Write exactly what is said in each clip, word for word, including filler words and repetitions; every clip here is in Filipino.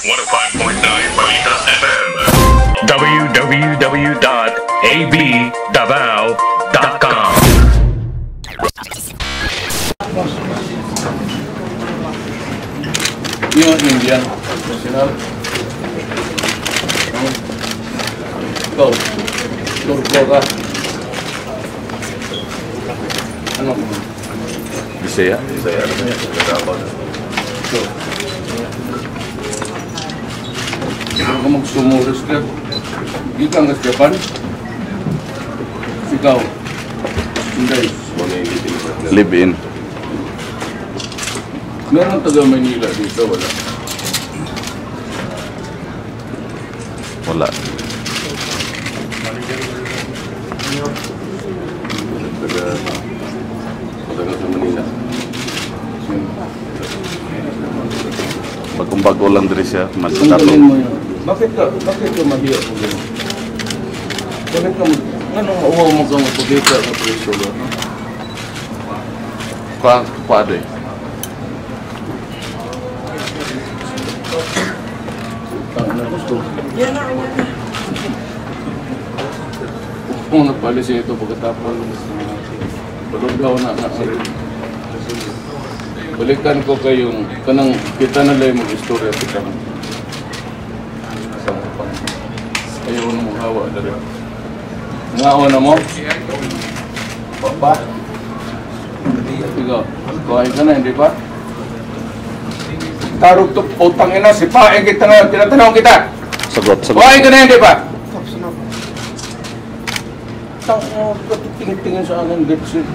one oh five point nine Balitas F M. w w w dot a b davao dot com. Yung Indian national. Go. Turko ka. Ano? Bisaya? Bisaya. Bisaya. So. Kung ka magsumuros ka, di ka nga Japan. Ikaw. Hindi. Live in. Meron taga Manila dito, wala? Wala. Taga, taga sa Manila. Bagong-bago lang diri siya. Tanggalin mo yun. Bakit ka, bakit ka mahiya mo gano'n? Bakit ka, anong mauwaw mo kang magpagkita sa preso ba? Kwa, kwado eh. Tangin na gusto. Kung nagpalisin ito pagkatapos, pagkagaw na na. Balikan ko kayong, kanang kita na lang yung istorya kita na. Ayaw na mong hawa na rin. Ngawa na mo? Papa? Ikaw, kuhain ka na, hindi ba? Tarog to, utang ina, sipain kita na, tinatanong kita. Sagot, sagot. Kuhain ka na, hindi ba? Tang, tingin-tingin sa akin, gets it.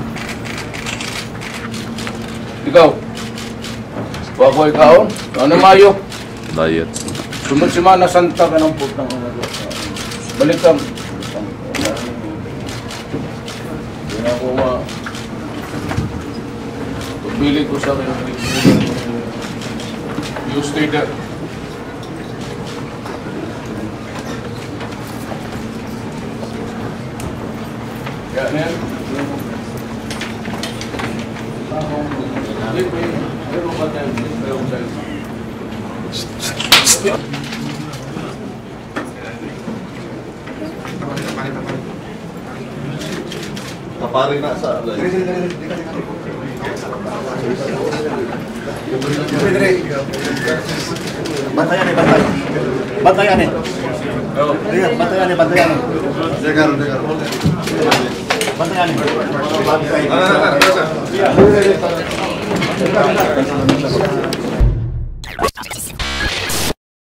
Ikaw, bago ikaw, ano mayo? Diet. Sunod Semana Santa ka ng putang ina. Balik ka. Hindi na ako ma... Pagbili ko sa akin. You stay there. Yan yan. Meron ka tayo. Meron tayo. Kapari na sa alay. Bantayan eh, bantay. Bantayan eh. Bantayan eh, bantayan eh. Degar, degar. Bantayan eh. Ah, ah, ah, ah.